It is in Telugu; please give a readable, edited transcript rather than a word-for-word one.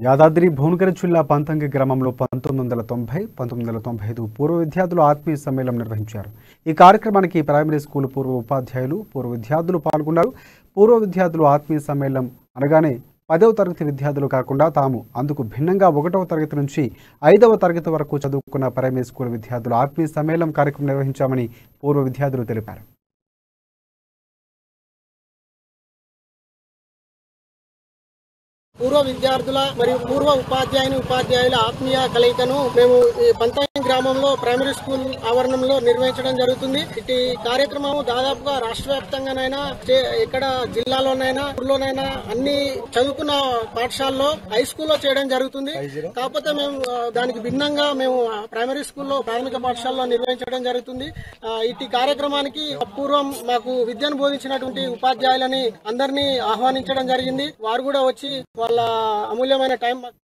యాదాద్రి భువనగిరి జిల్లా పంతంగి గ్రామంలో 1995 పూర్వ విద్యార్థులు ఆత్మీయ సమ్మేళనం నిర్వహించారు. ఈ కార్యక్రమానికి ప్రైమరీ స్కూల్ పూర్వ ఉపాధ్యాయులు, పూర్వ విద్యార్థులు పాల్గొన్నారు. పూర్వ విద్యార్థులు ఆత్మీయ సమ్మేళనం అనగానే 10వ తరగతి విద్యార్థులు కాకుండా తాము అందుకు భిన్నంగా 1వ తరగతి నుంచి 5వ తరగతి వరకు చదువుకున్న ప్రైమరీ స్కూల్ విద్యార్థులు ఆత్మీయ సమ్మేళనం కార్యక్రమం నిర్వహించామని పూర్వ విద్యార్థులు తెలిపారు. పూర్వ విద్యార్థుల మరియు పూర్వ ఉపాధ్యాయుల ఆత్మీయ కలయికను మేము ఈ పంతంగి గ్రామంలో ప్రైమరీ స్కూల్ ఆవరణంలో నిర్వహించడం జరుగుతుంది. ఇటు కార్యక్రమం దాదాపుగా రాష్ట్ర వ్యాప్తంగానైనా ఇక్కడ జిల్లాలోనైనా ఊర్లోనైనా అన్ని చదువుకున్న పాఠశాలలో హై స్కూల్లో చేయడం జరుగుతుంది. కాకపోతే మేము దానికి భిన్నంగా మేము ప్రైమరీ స్కూల్లో ప్రాథమిక పాఠశాలలో నిర్వహించడం జరుగుతుంది. ఇటు కార్యక్రమానికి పూర్వం మాకు విద్యను బోధించినటువంటి ఉపాధ్యాయులని అందరినీ ఆహ్వానించడం జరిగింది. వారు కూడా వచ్చి వాళ్ళ అమూల్యమైన టైం